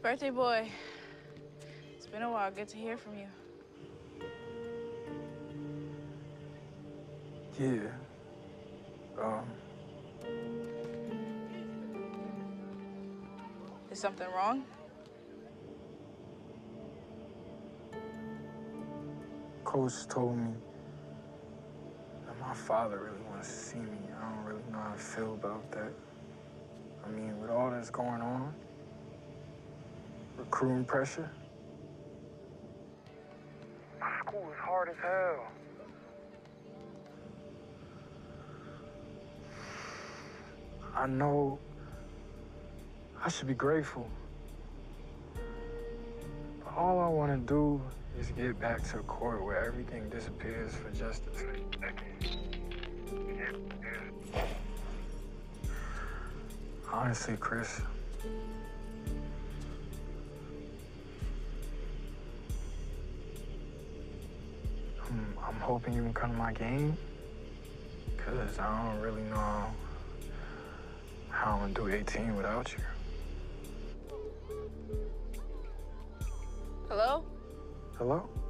Birthday boy. It's been a while. Good to hear from you. Yeah. Is something wrong? Coach told me that my father really wants to see me. I don't really know how I feel about that. I mean, with all that's going on, recruiting pressure, my school is hard as hell. I know I should be grateful. But all I want to do is get back to the court where everything disappears for just a second. Honestly, Chris, I'm hoping you can come to my game, because I don't really know how I'm going to do 18 without you. Hello? Hello?